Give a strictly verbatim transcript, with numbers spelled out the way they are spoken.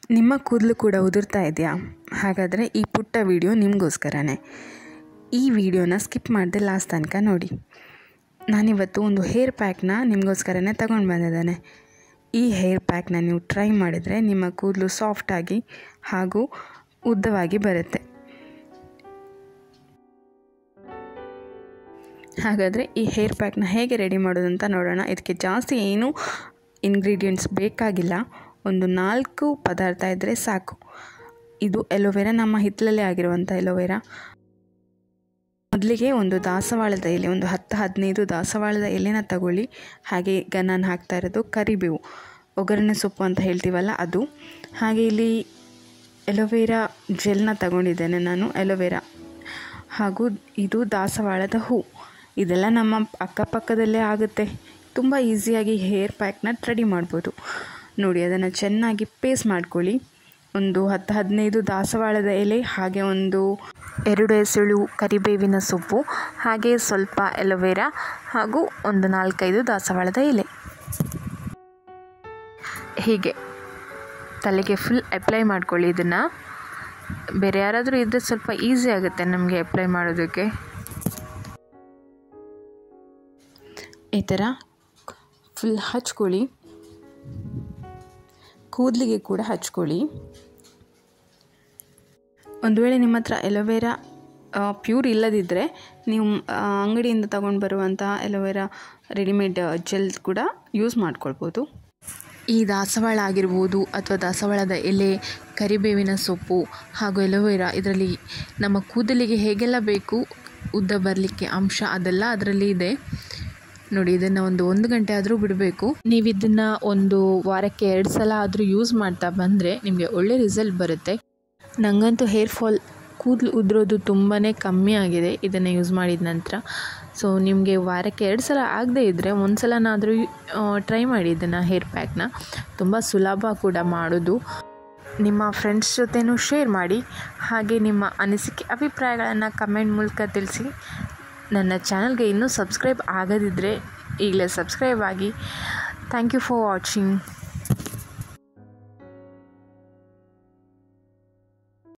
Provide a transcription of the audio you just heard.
ನಿಮ್ಮ ಕೂದಲು ಕೂಡ ಉದುರ್ತಾ ಇದೆಯಾ? ಹಾಗಾದರೆ ಈ ಪುಟ್ಟ ವಿಡಿಯೋ ನಿಮಗೋಸ್ಕರನೇ. ಈ ವಿಡಿಯೋನ ಸ್ಕಿಪ್ ಮಾಡದೆ ಲಾಸ್ಟ್ ತನಕ ನೋಡಿ. ನಾನಿವತ್ತು ಒಂದು ಹೇರ್ ಪ್ಯಾಕ್ನ ನಿಮಗೋಸ್ಕರನೇ ತಗೊಂಡು ಬಂದಿದ್ದೇನೆ. ಈ ಹೇರ್ ಪ್ಯಾಕ್ನ ನೀವು ಟ್ರೈ ಮಾಡಿದರೆ ನಿಮ್ಮ ಕೂದಲು ಸಾಫ್ಟಾಗಿ ಹಾಗೂ ಉದ್ದವಾಗಿ ಬರುತ್ತೆ. ಹಾಗಾದರೆ ಈ ಹೇರ್ ಪ್ಯಾಕ್ನ ಹೇಗೆ ರೆಡಿ ಮಾಡೋದು ಅಂತ ನೋಡೋಣ. ಇದಕ್ಕೆ ಜಾಸ್ತಿ ಏನು ಇಂಗ್ರೀಡಿಯೆಂಟ್ಸ್ ಬೇಕಾಗಿಲ್ಲ. ಒಂದು ನಾಲ್ಕು ಪದಾರ್ಥ ಇದ್ದರೆ ಸಾಕು. ಇದು ಎಲೋವೆರಾ, ನಮ್ಮ ಹಿತ್ತಲಲ್ಲೇ ಆಗಿರುವಂಥ ಎಲೋವೆರಾ. ಮೊದಲಿಗೆ ಒಂದು ದಾಸವಾಳದ ಎಲೆ, ಒಂದು ಹತ್ತು ಹದಿನೈದು ದಾಸವಾಳದ ಎಲೆನ ತಗೊಳ್ಳಿ. ಹಾಗೆ ಈಗ ನಾನು ಹಾಕ್ತಾ ಇರೋದು ಕರಿಬೇವು, ಒಗ್ಗರಣೆ ಸೊಪ್ಪು ಅಂತ ಹೇಳ್ತೀವಲ್ಲ ಅದು. ಹಾಗೆ ಇಲ್ಲಿ ಎಲೋವೆರಾ ಜೆಲ್ನ ತಗೊಂಡಿದ್ದೇನೆ ನಾನು, ಎಲೋವೆರಾ ಹಾಗೂ ಇದು ದಾಸವಾಳದ ಹೂ. ಇದೆಲ್ಲ ನಮ್ಮ ಅಕ್ಕಪಕ್ಕದಲ್ಲೇ ಆಗುತ್ತೆ. ತುಂಬ ಈಸಿಯಾಗಿ ಹೇರ್ ಪ್ಯಾಕ್ನ ರೆಡಿ ಮಾಡ್ಬೋದು. ನೋಡಿ, ಅದನ್ನು ಚೆನ್ನಾಗಿ ಪೇಸ್ಟ್ ಮಾಡ್ಕೊಳ್ಳಿ. ಒಂದು ಹತ್ತು ಹದಿನೈದು ದಾಸವಾಳದ ಎಲೆ, ಹಾಗೆ ಒಂದು ಎರಡು ಎಸಳು ಕರಿಬೇವಿನ ಸೊಪ್ಪು, ಹಾಗೆ ಸ್ವಲ್ಪ ಎಲೋವೆರಾ ಹಾಗೂ ಒಂದು ನಾಲ್ಕೈದು ದಾಸವಾಳದ ಎಲೆ. ಹೀಗೆ ತಲೆಗೆ ಫುಲ್ ಅಪ್ಲೈ ಮಾಡ್ಕೊಳ್ಳಿ. ಇದನ್ನು ಬೇರೆ ಯಾರಾದರೂ ಇದ್ದರೆ ಸ್ವಲ್ಪ ಈಸಿ ಆಗುತ್ತೆ ನಮಗೆ ಅಪ್ಲೈ ಮಾಡೋದಕ್ಕೆ. ಈ ಥರ ಫುಲ್ ಹಚ್ಕೊಳ್ಳಿ. ಕೂದಲಿಗೆ ಕೂಡ ಹಚ್ಕೊಳ್ಳಿ. ಒಂದು ವೇಳೆ ನಿಮ್ಮ ಹತ್ರ ಎಲೋವೆರಾ ಪ್ಯೂರ್ ಇಲ್ಲದಿದ್ದರೆ ನೀವು ಅಂಗಡಿಯಿಂದ ತಗೊಂಡು ಬರುವಂಥ ಎಲೋವೆರಾ ರೆಡಿಮೇಡ್ ಜೆಲ್ ಕೂಡ ಯೂಸ್ ಮಾಡ್ಕೊಳ್ಬೋದು. ಈ ದಾಸವಾಳ ಆಗಿರ್ಬೋದು ಅಥವಾ ದಾಸವಾಳದ ಎಲೆ, ಕರಿಬೇವಿನ ಸೊಪ್ಪು ಹಾಗೂ ಎಲೋವೆರಾ, ಇದರಲ್ಲಿ ನಮ್ಮ ಕೂದಲಿಗೆ ಹೇಗೆಲ್ಲ ಬೇಕು ಉದ್ದ ಬರಲಿಕ್ಕೆ ಅಂಶ ಅದೆಲ್ಲ ಅದರಲ್ಲಿ ಇದೆ. ನೋಡಿ, ಇದನ್ನು ಒಂದು ಒಂದು ಗಂಟೆ ಆದರೂ ಬಿಡಬೇಕು. ನೀವು ಇದನ್ನು ಒಂದು ವಾರಕ್ಕೆ ಎರಡು ಸಲ ಆದರೂ ಯೂಸ್ ಮಾಡ್ತಾ ಬಂದರೆ ನಿಮಗೆ ಒಳ್ಳೆ ರಿಸಲ್ಟ್ ಬರುತ್ತೆ. ನನಗಂತೂ ಹೇರ್ ಫಾಲ್, ಕೂದಲು ಉದುರೋದು ತುಂಬಾ ಕಮ್ಮಿ ಆಗಿದೆ ಇದನ್ನು ಯೂಸ್ ಮಾಡಿದ ನಂತರ. ಸೊ ನಿಮಗೆ ವಾರಕ್ಕೆ ಎರಡು ಸಲ ಆಗದೇ ಇದ್ದರೆ ಒಂದು ಸಲನಾದರೂ ಟ್ರೈ ಮಾಡಿ ಇದನ್ನು, ಹೇರ್ ಪ್ಯಾಕ್ನ. ತುಂಬ ಸುಲಭ ಕೂಡ ಮಾಡೋದು. ನಿಮ್ಮ ಫ್ರೆಂಡ್ಸ್ ಜೊತೆನೂ ಶೇರ್ ಮಾಡಿ. ಹಾಗೆ ನಿಮ್ಮ ಅನಿಸಿಕೆ ಅಭಿಪ್ರಾಯಗಳನ್ನು ಕಮೆಂಟ್ ಮೂಲಕ ತಿಳಿಸಿ. ನನ್ನ ಚಾನಲ್ಗೆ ಇನ್ನೂ ಸಬ್ಸ್ಕ್ರೈಬ್ ಆಗದಿದ್ದರೆ ಈಗಲೇ ಸಬ್ಸ್ಕ್ರೈಬ್ ಆಗಿ. Thank you for watching.